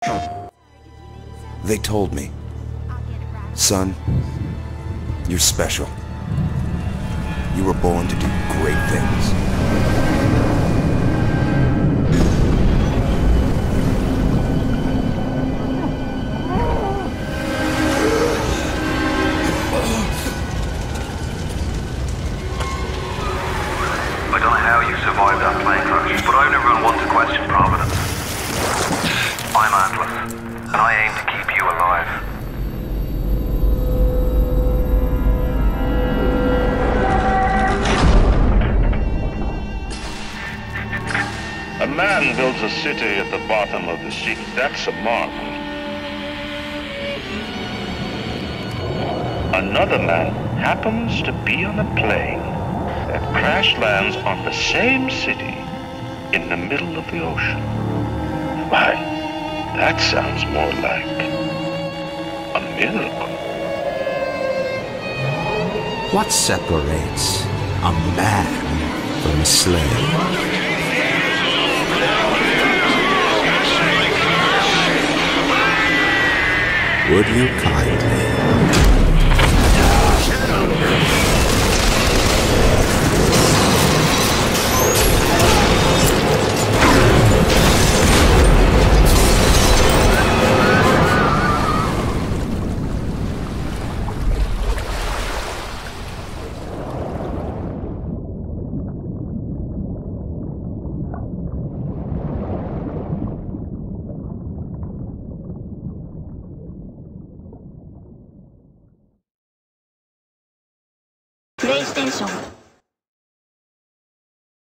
They told me, son, you're special. You were born to do great things. I don't know how you survived that plane crash, but I've never been one to question Providence. I'm Atlas, and I aim to keep you alive. A man builds a city at the bottom of the sea. That's a marvel. Another man happens to be on a plane that crash lands on the same city in the middle of the ocean. Why, that sounds more like a miracle. What separates a man from a slave? Would you kindly